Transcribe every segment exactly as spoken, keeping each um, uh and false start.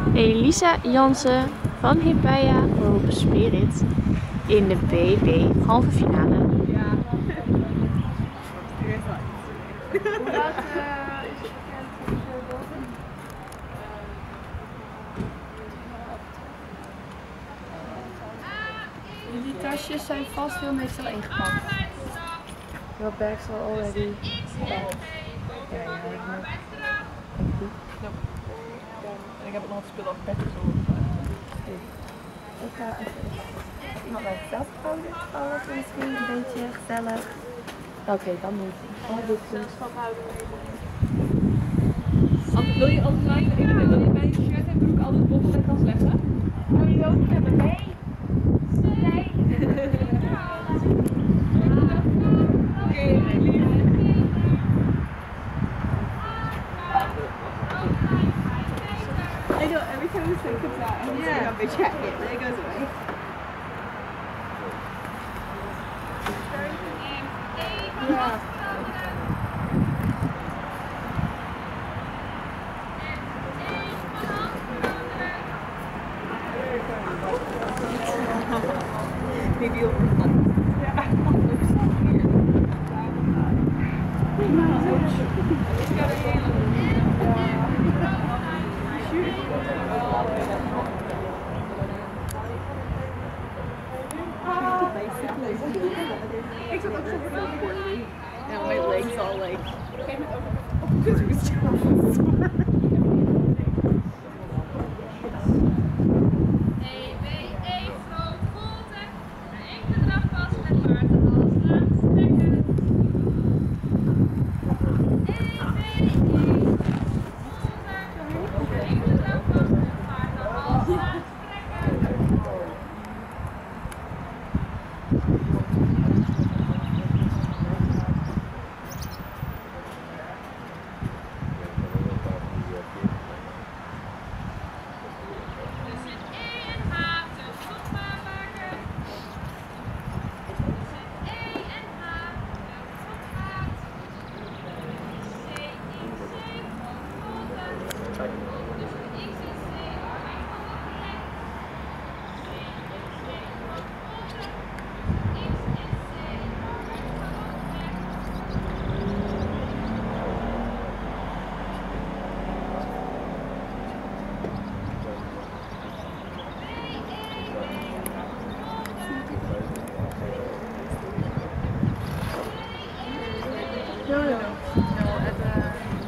Elisa Jansen van Hippaya Hope Spirit in de B B halve finale. Ja. Hoe laat is het bekend? Die tasjes zijn vast heel meestal ingepakt. Your bags are already packed. Ja, ja, ja. En ik heb nog spullen op bed gezorgd. Ik ga even iemand naar het veld gooien. Alles misschien een beetje gezellig. Oké, okay, dan moet ik. Oh, dit is wil je altijd lijken? Wil je bij je shirt en broek altijd boven de kast leggen? Wil je ook hebben? Nee. Nee. Oké, lief. I know, every time the sun comes out, I'm yeah. Up my jacket, and it goes away. Yeah. Maybe you'll reflect. Yeah. It's so weird. Ik zat ook zo poorly. And my legs all like. Because it was terrible. No, no, no. No, at the...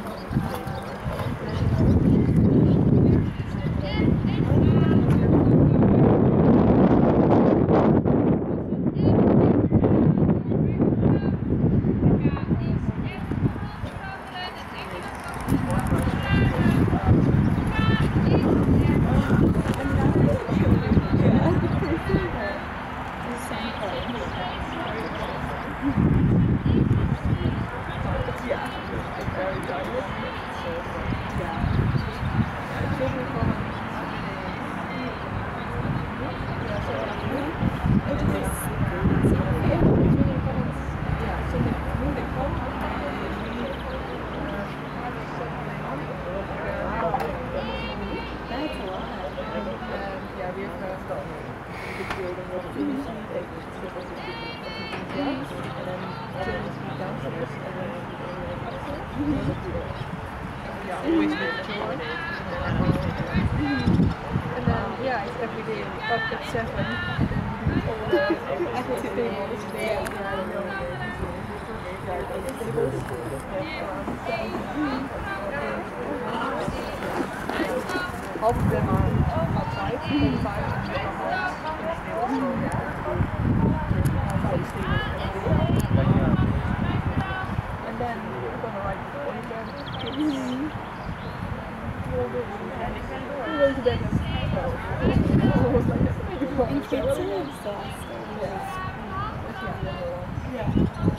Yeah, always with Jordan. And then, yeah, it's every day up at seven. All the activities there. Half of them are outside, five and then we're gonna ride the weekend. Mm-hmm. We'll go to bed at twelve. And kids and stuff. Yeah. Yeah.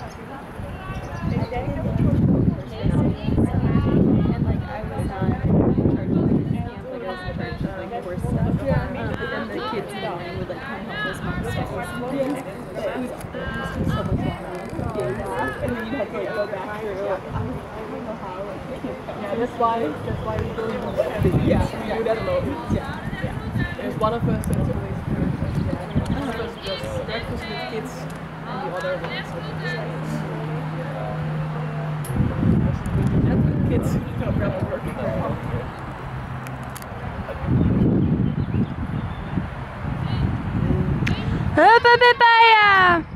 And like I was on church, like camp, like I was in church, like horse stuff. Yeah. But then the kids and I would like come help us mom stuff. Yeah. It was so much fun. Yeah. And then you had to like, go back through. I don't know how. Like, yeah, that's why that's why we don't do that. Yeah, we do that alone. Yeah, yeah. There's one of us that's always breakfast. Yeah. One of us does breakfast with kids, and the other one is with the science. That with kids, don't really work very well. Huppa Pepaya!